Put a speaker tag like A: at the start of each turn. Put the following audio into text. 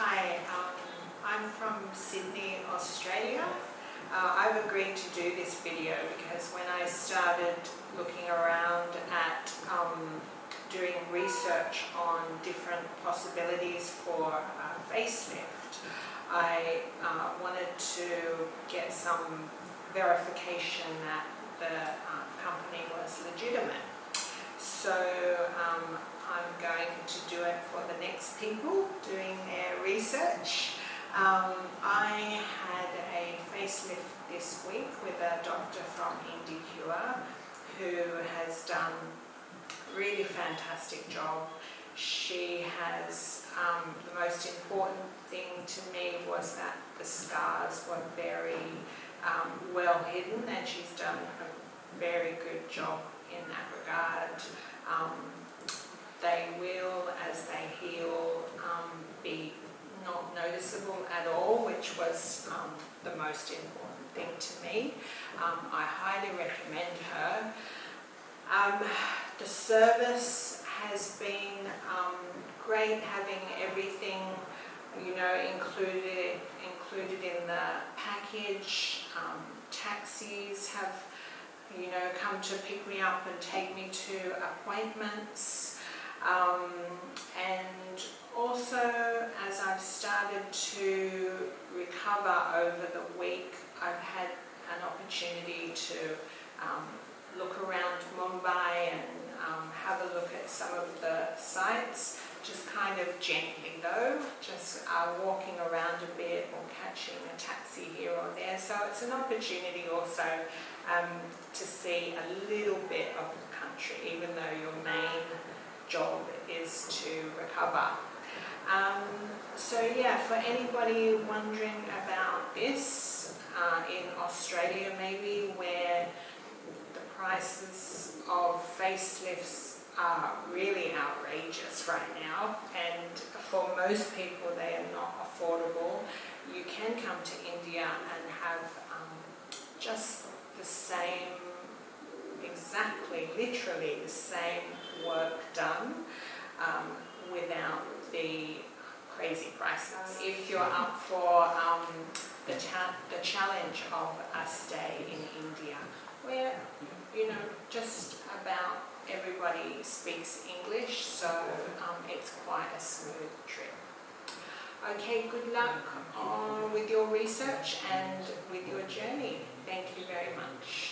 A: Hi, I'm from Sydney, Australia. I've agreed to do this video because when I started looking around at doing research on different possibilities for facelift, I wanted to get some verification that the company was legitimate. So I'm going to do it for the next people doing their research. I had a facelift this week with a doctor from IndiCure who has done a really fantastic job. She has, the most important thing to me was that the scars were very well hidden, and she's done a very good job in that regard. They will, as they heal, be not noticeable at all, which was the most important thing to me. I highly recommend her. The service has been great, having everything, you know, included in the package. Taxis have, you know, come to pick me up and take me to appointments. And also, as I've started to recover over the week, I've had an opportunity to look around Mumbai and have a look at some of the sites, just kind of gently though, just walking around a bit or catching a taxi here or there. So it's an opportunity also to see a little bit of the country, even though your main job is to recover. So yeah, for anybody wondering about this, in Australia maybe, where the prices of facelifts are really outrageous right now, and for most people they are not affordable, you can come to India and have just the same, exactly, literally the same work done without the crazy prices. If you're up for the challenge of a stay in India, where, you know, just about everybody speaks English, so it's quite a smooth trip. Okay, good luck with your research and with your journey. Thank you very much.